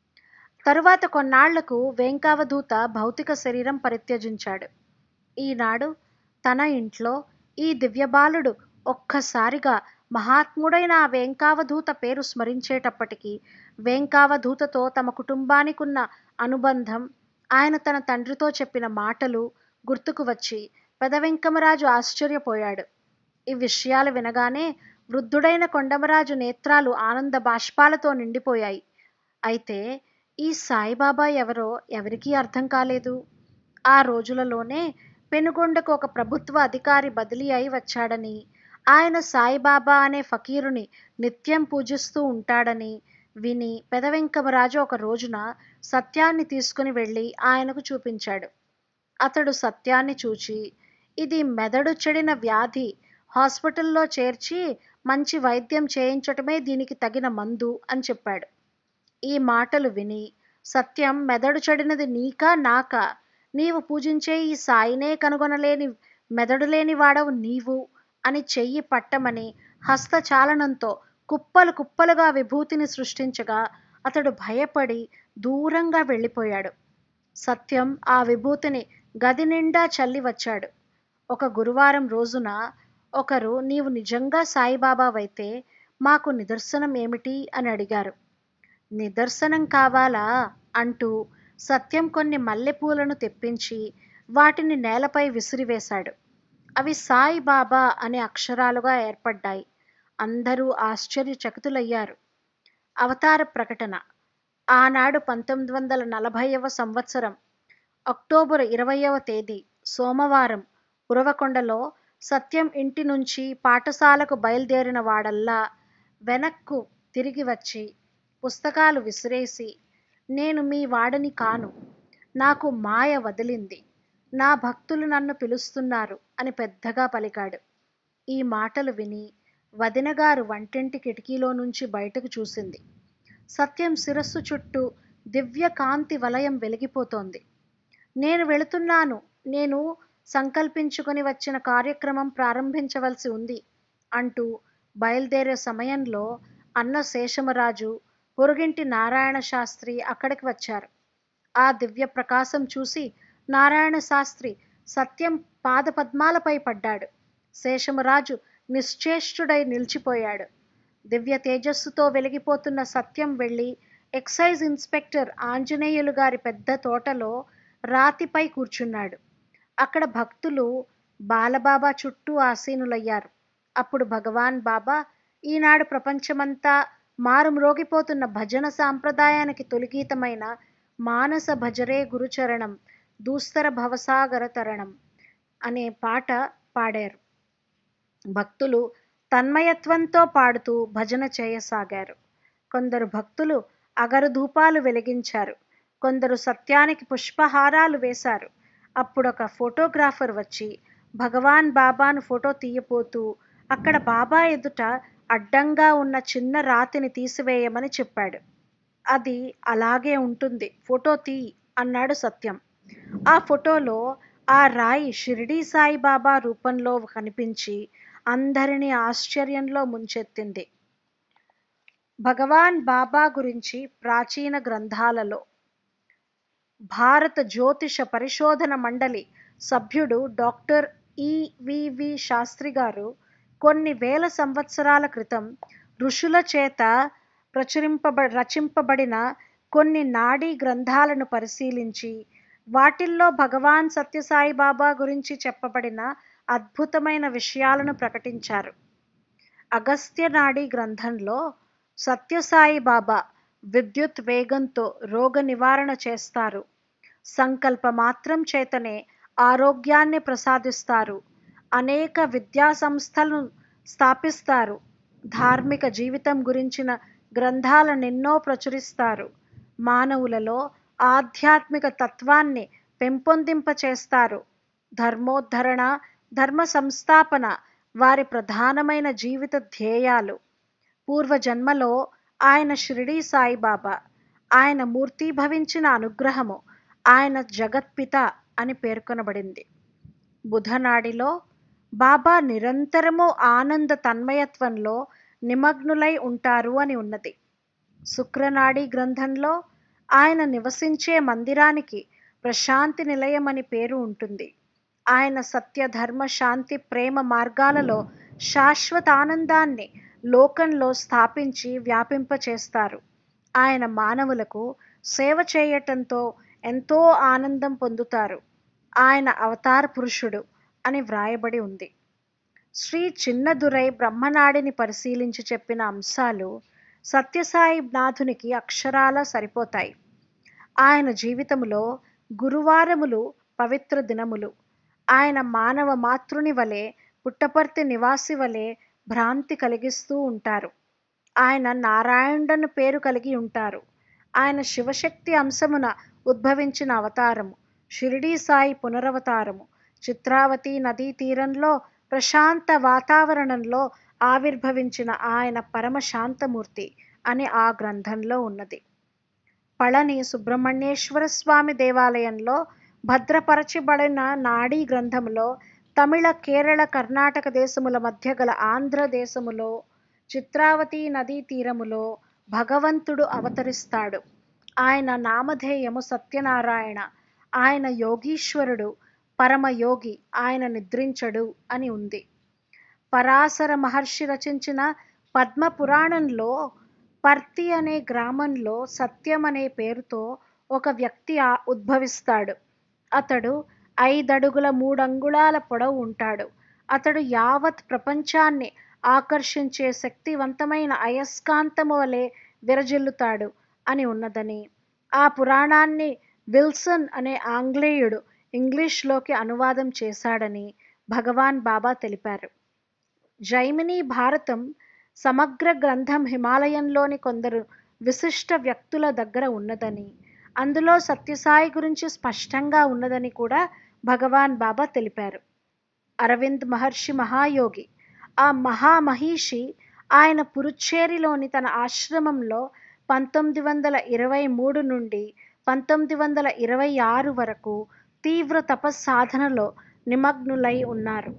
తరువాత కొన్నాళ్లకు వేంకావధూత భౌతిక శరీరం పరిత్యజించాడు. ఈనాడు తన ఇంట్లో ఈ దివ్యబాలుడు ఒక్కసారిగా మహాత్ముడైన ఆ వేంకావధూత పేరు స్మరించేటప్పటికీ వేంకావధూతతో తమ కుటుంబానికున్న అనుబంధం, ఆయన తన తండ్రితో చెప్పిన మాటలు గుర్తుకు వచ్చి పెదవెంకమరాజు ఆశ్చర్యపోయాడు. ఈ విషయాలు వినగానే వృద్ధుడైన కొండమరాజు నేత్రాలు ఆనంద బాష్పాలతో నిండిపోయాయి. అయితే ఈ సాయిబాబా ఎవరో ఎవరికీ అర్థం కాలేదు. ఆ రోజులలోనే పెనుగొండకు ఒక ప్రభుత్వ అధికారి బదిలీ అయి వచ్చాడని, ఆయన సాయిబాబా అనే ఫకీరుని నిత్యం పూజిస్తూ ఉంటాడని విని పెదవెంకమరాజు ఒక రోజున సత్యాన్ని తీసుకుని వెళ్ళి ఆయనకు చూపించాడు. అతడు సత్యాన్ని చూచి, ఇది మెదడు చెడిన వ్యాధి, హాస్పిటల్లో చేర్చి మంచి వైద్యం చేయించటమే దీనికి తగిన మందు అని చెప్పాడు. ఈ మాటలు విని సత్యం, మెదడు చెడినది నీకా నాకా? నీవు పూజించే ఈ సాయినే కనుగొనలేని మెదడు లేని వాడవు నీవు అని చెయ్యి పట్టమని హస్తచాలనంతో కుప్పలు కుప్పలుగా విభూతిని సృష్టించగా అతడు భయపడి దూరంగా వెళ్ళిపోయాడు. సత్యం ఆ విభూతిని గది నిండా చల్లి వచ్చాడు. ఒక గురువారం రోజున ఒకరు, నీవు నిజంగా సాయిబాబావైతే మాకు నిదర్శనం ఏమిటి అని అడిగారు. నిదర్శనం కావాలా అంటూ సత్యం కొన్ని మల్లెపూలను తెప్పించి వాటిని నేలపై విసిరివేశాడు. అవి సాయిబాబా అనే అక్షరాలుగా ఏర్పడ్డాయి. అందరూ ఆశ్చర్యచకితులయ్యారు. అవతార ప్రకటన. ఆనాడు పంతొమ్మిది వందల నలభైవ సంవత్సరం అక్టోబర్ ఇరవైవ తేదీ సోమవారం ఉరవకొండలో సత్యం ఇంటి నుంచి పాఠశాలకు బయలుదేరిన వాడల్లా వెనక్కు తిరిగి వచ్చి పుస్తకాలు విసిరేసి, నేను మీ వాడని కాను, నాకు మాయ వదిలింది, నా భక్తులు నన్ను పిలుస్తున్నారు అని పెద్దగా పలికాడు. ఈ మాటలు విని వదినగారు వంటింటి కిటికీలో నుంచి బయటకు చూసింది. సత్యం శిరస్సు చుట్టూ దివ్య కాంతి వలయం వెలిగిపోతోంది. నేను వెళుతున్నాను, నేను సంకల్పించుకొని వచ్చిన కార్యక్రమం ప్రారంభించవలసి ఉంది అంటూ బయలుదేరే సమయంలో అన్న శేషమరాజు, పొరుగింటి నారాయణ శాస్త్రి అక్కడికి వచ్చారు. ఆ దివ్య ప్రకాశం చూసి నారాయణ శాస్త్రి సత్యం పాదపద్మాలపై పడ్డాడు. శేషమరాజు నిశ్చేష్టుడై నిలిచిపోయాడు. దివ్య తేజస్సుతో వెలిగిపోతున్న సత్యం వెళ్ళి ఎక్సైజ్ ఇన్స్పెక్టర్ ఆంజనేయులు గారి పెద్ద తోటలో రాతిపై కూర్చున్నాడు. అక్కడ భక్తులు బాలబాబా చుట్టూ ఆసీనులయ్యారు. అప్పుడు భగవాన్ బాబా, ఈనాడు ప్రపంచమంతా మారుమ్రోగిపోతున్న భజన సాంప్రదాయానికి తొలిగీతమైన మానస భజరే గురుచరణం దూస్తర భవసాగర తరణం అనే పాట పాడారు. భక్తులు తన్మయత్వంతో పాడుతూ భజన చేయసాగారు. కొందరు భక్తులు అగరధూపాలు వెలిగించారు, కొందరు సత్యానికి పుష్పహారాలు వేశారు. అప్పుడొక ఫోటోగ్రాఫర్ వచ్చి భగవాన్ బాబాను ఫోటో తీయపోతూ అక్కడ బాబా ఎదుట అడ్డంగా ఉన్న చిన్న రాతిని తీసివేయమని చెప్పాడు. అది అలాగే ఉంటుంది, ఫోటో తీ అన్నాడు సత్యం. ఆ ఫోటోలో ఆ రాయి షిరిడీ సాయిబాబా రూపంలో కనిపించి అందరినీ ఆశ్చర్యంలో ముంచెత్తింది. భగవాన్ బాబా గురించి ప్రాచీన గ్రంథాలలో భారత జ్యోతిష పరిశోధన మండలి సభ్యుడు డాక్టర్ ఈవివి శాస్త్రి గారు కొన్ని వేల సంవత్సరాల క్రితం ఋషుల చేత ప్రచురింపబ రచింపబడిన కొన్ని నాడీ గ్రంథాలను పరిశీలించి వాటిల్లో భగవాన్ సత్యసాయి బాబా గురించి చెప్పబడిన అద్భుతమైన విషయాలను ప్రకటించారు. అగస్త్య నాడీ గ్రంథంలో సత్యసాయి బాబా విద్యుత్ వేగంతో రోగ నివారణ చేస్తారు, సంకల్ప మాత్రం చేతనే ఆరోగ్యాన్ని ప్రసాదిస్తారు, అనేక విద్యా సంస్థలను స్థాపిస్తారు, ధార్మిక జీవితం గురించిన గ్రంథాలనెన్నో ప్రచురిస్తారు, మానవులలో ఆధ్యాత్మిక తత్వాన్ని పెంపొందింపచేస్తారు, ధర్మోద్ధరణ, ధర్మ సంస్థాపన వారి ప్రధానమైన జీవిత ధ్యేయాలు. పూర్వజన్మలో ఆయన షిరిడీ సాయిబాబా, ఆయన మూర్తీభవించిన అనుగ్రహము ఆయన జగత్పిత అని పేర్కొనబడింది. బుధనాడిలో బాబా నిరంతరము ఆనంద తన్మయత్వంలో నిమగ్నులై ఉంటారు అని ఉన్నది. శుక్రనాడీ గ్రంథంలో ఆయన నివసించే మందిరానికి ప్రశాంతి నిలయం అని పేరు ఉంటుంది. ఆయన సత్య ధర్మ శాంతి ప్రేమ మార్గాలలో శాశ్వత ఆనందాన్ని లోకంలో స్థాపించి వ్యాపింపచేస్తారు. ఆయన మానవులకు సేవ చేయటంతో ఎంతో ఆనందం పొందుతారు. ఆయన అవతార పురుషుడు అని వ్రాయబడి ఉంది. శ్రీ చిన్నదురై బ్రహ్మనాడిని పరిశీలించి చెప్పిన అంశాలు సత్యసాయి నాథునికి అక్షరాల సరిపోతాయి. ఆయన జీవితంలో గురువారములు పవిత్ర దినములు. ఆయన మానవ మాతృని వలె, పుట్టపర్తి నివాసి వలె భ్రాంతి కలిగిస్తూ ఉంటారు. ఆయన నారాయణుడను పేరు కలిగి ఉంటారు. ఆయన శివశక్తి అంశమున ఉద్భవించిన అవతారము, షిరిడీ సాయి పునరవతారము. చిత్రావతి నదీ తీరంలో ప్రశాంత వాతావరణంలో ఆవిర్భవించిన ఆయన పరమశాంతమూర్తి అని ఆ గ్రంథంలో ఉన్నది. పళని సుబ్రహ్మణ్యేశ్వర స్వామి దేవాలయంలో భద్రపరచబడిన నాడీ గ్రంథములో తమిళ, కేరళ, కర్ణాటక దేశముల మధ్య గల ఆంధ్రదేశములో చిత్రావతి నదీ తీరములో భగవంతుడు అవతరిస్తాడు. ఆయన నామధేయము సత్యనారాయణ. ఆయన యోగీశ్వరుడు, పరమయోగి. ఆయన నిద్రించడు అని ఉంది. పరాశర మహర్షి రచించిన పద్మ పురాణంలో పర్తి అనే గ్రామంలో సత్యం అనే పేరుతో ఒక వ్యక్తి ఉద్భవిస్తాడు. అతడు ఐదడుగుల మూడంగుళాల పొడవు ఉంటాడు. అతడు యావత్ ప్రపంచాన్ని ఆకర్షించే శక్తివంతమైన అయస్కాంతము వలె విరజిల్లుతాడు అని ఉన్నదని, ఆ పురాణాన్ని విల్సన్ అనే ఆంగ్లేయుడు ఇంగ్లీష్లోకి అనువాదం చేశాడని భగవాన్ బాబా తెలిపారు. జైమిని భారతం సమగ్ర గ్రంథం హిమాలయంలోని కొందరు విశిష్ట వ్యక్తుల దగ్గర ఉన్నదని, అందులో సత్యసాయి గురించి స్పష్టంగా ఉన్నదని కూడా భగవాన్ బాబా తెలిపారు. అరవింద్ మహర్షి మహాయోగి. ఆ మహామహిషి ఆయన పురుచ్చేరిలోని తన ఆశ్రమంలో పంతొమ్మిది వందల ఇరవై మూడు నుండి పంతొమ్మిది వందల ఇరవై ఆరు వరకు తీవ్ర తపస్సాధనలో నిమగ్నులై ఉన్నారు.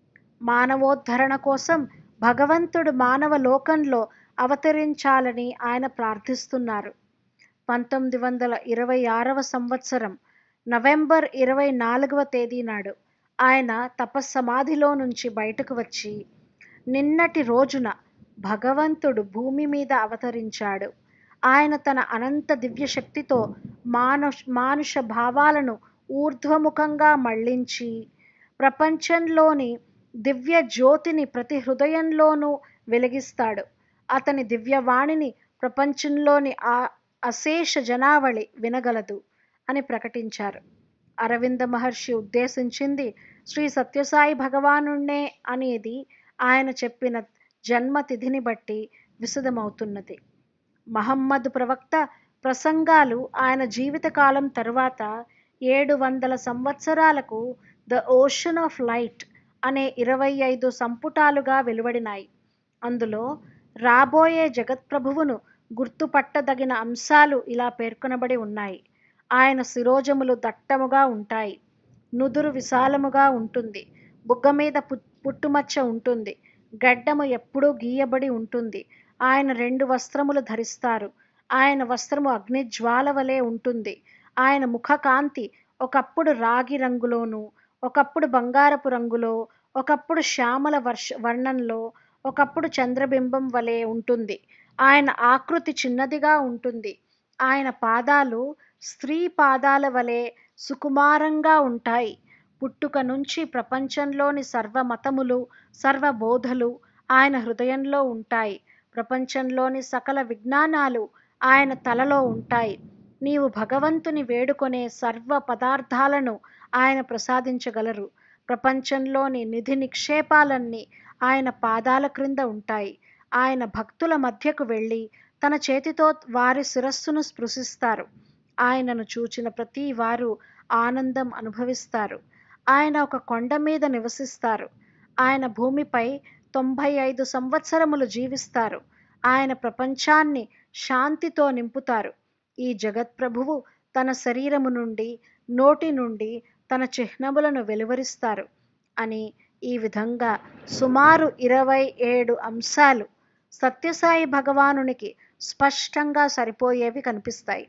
మానవోద్ధరణ కోసం భగవంతుడు మానవ లోకంలో అవతరించాలని ఆయన ప్రార్థిస్తున్నారు. పంతొమ్మిది వందల ఇరవై ఆరవ సంవత్సరం నవంబర్ ఇరవై నాలుగవ తేదీ నాడు ఆయన తపస్సమాధిలో నుంచి బయటకు వచ్చి, నిన్నటి రోజున భగవంతుడు భూమి మీద అవతరించాడు. ఆయన తన అనంత దివ్యశక్తితో మానుష మానుష భావాలను ఊర్ధ్వముఖంగా మళ్లించి ప్రపంచంలోని దివ్య జ్యోతిని ప్రతి హృదయంలోనూ వెలిగిస్తాడు. అతని దివ్యవాణిని ప్రపంచంలోని ఆ అశేష జనావళి వినగలదు అని ప్రకటించారు. అరవింద మహర్షి ఉద్దేశించింది శ్రీ సత్యసాయి భగవానుణ్ణే అనేది ఆయన చెప్పిన జన్మతిథిని బట్టి విశదమవుతున్నది. మహమ్మద్ ప్రవక్త ప్రసంగాలు ఆయన జీవితకాలం తరువాత ఏడు వందల సంవత్సరాలకు ద ఓషన్ ఆఫ్ లైట్ అనే ఇరవై ఐదు సంపుటాలుగా వెలువడినాయి. అందులో రాబోయే జగత్ప్రభువును గుర్తుపట్టదగిన అంశాలు ఇలా పేర్కొనబడి ఉన్నాయి. ఆయన శిరోజములు దట్టముగా ఉంటాయి. నుదురు విశాలముగా ఉంటుంది. బుగ్గ మీద పుట్టుమచ్చ ఉంటుంది. గడ్డము ఎప్పుడూ గీయబడి ఉంటుంది. ఆయన రెండు వస్త్రములు ధరిస్తారు. ఆయన వస్త్రము అగ్నిజ్వాల వలె ఉంటుంది. ఆయన ముఖకాంతి ఒకప్పుడు రాగి రంగులోను, ఒకప్పుడు బంగారపు రంగులో, ఒకప్పుడు శ్యామల వర్ష వర్ణంలో, ఒకప్పుడు చంద్రబింబం వలె ఉంటుంది. ఆయన ఆకృతి చిన్నదిగా ఉంటుంది. ఆయన పాదాలు స్త్రీ పాదాల వలె సుకుమారంగా ఉంటాయి. పుట్టుక నుంచి ప్రపంచంలోని సర్వమతములు, సర్వబోధలు ఆయన హృదయంలో ఉంటాయి. ప్రపంచంలోని సకల విజ్ఞానాలు ఆయన తలలో ఉంటాయి. నీవు భగవంతుని వేడుకొనే సర్వ పదార్థాలను ఆయన ప్రసాదించగలరు. ప్రపంచంలోని నిధి నిక్షేపాలన్నీ ఆయన పాదాల క్రింద ఉంటాయి. ఆయన భక్తుల మధ్యకు వెళ్ళి తన చేతితో వారి శిరస్సును స్పృశిస్తారు. ఆయనను చూచిన ప్రతి వారు ఆనందం అనుభవిస్తారు. ఆయన ఒక కొండ మీద నివసిస్తారు. ఆయన భూమిపై తొంభై ఐదు సంవత్సరములు జీవిస్తారు. ఆయన ప్రపంచాన్ని శాంతితో నింపుతారు. ఈ జగత్ప్రభువు తన శరీరము నుండి, నోటి నుండి తన చిహ్నములను వెలువరిస్తారు అని ఈ విధంగా సుమారు ఇరవై ఏడు అంశాలు సత్యసాయి భగవానునికి స్పష్టంగా సరిపోయేవి కనిపిస్తాయి.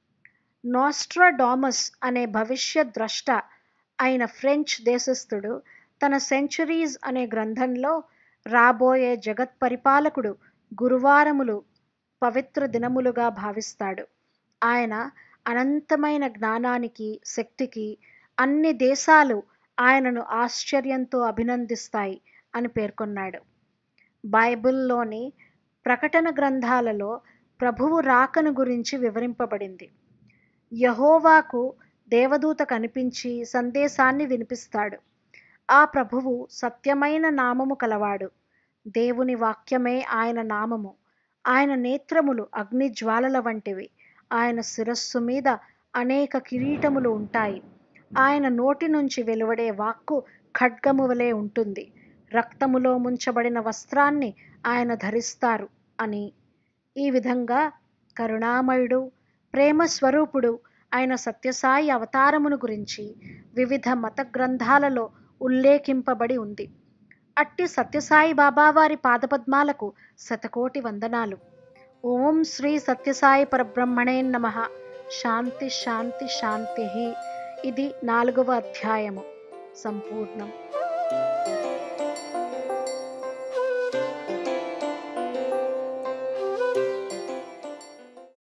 నోస్ట్రాడామస్ అనే భవిష్య ద్రష్ట అయిన ఫ్రెంచ్ దేశస్థుడు తన సెంచురీస్ అనే గ్రంథంలో రాబోయే జగత్ పరిపాలకుడు గురువారములు పవిత్ర దినములుగా భావిస్తాడు. ఆయన అనంతమైన జ్ఞానానికి, శక్తికి అన్ని దేశాలు ఆయనను ఆశ్చర్యంతో అభినందిస్తాయి అని పేర్కొన్నాడు. బైబిల్లోని ప్రకటన గ్రంథాలలో ప్రభువు రాకను గురించి వివరింపబడింది. యెహోవాకు దేవదూత కనిపించి సందేశాన్ని వినిపిస్తాడు. ఆ ప్రభువు సత్యమైన నామము కలవాడు. దేవుని వాక్యమే ఆయన నామము. ఆయన నేత్రములు అగ్నిజ్వాలల వంటివి. ఆయన శిరస్సు మీద అనేక కిరీటములు ఉంటాయి. ఆయన నోటి నుంచి వెలువడే వాక్కు ఖడ్గము వలె ఉంటుంది. రక్తములో ముంచబడిన వస్త్రాన్ని ఆయన ధరిస్తారు అని. ఈ విధంగా కరుణామయుడు, ప్రేమ స్వరూపుడు ఆయన సత్యసాయి అవతారమును గురించి వివిధ మత గ్రంథాలలో ఉల్లేఖింపబడి ఉంది. అట్టి సత్యసాయి బాబావారి పాదపద్మాలకు శతకోటి వందనాలు. ఓం శ్రీ సత్యసాయి పరబ్రహ్మణే నమః. శాంతి శాంతి శాంతి. ఇది నాలుగవ అధ్యాయము సంపూర్ణం.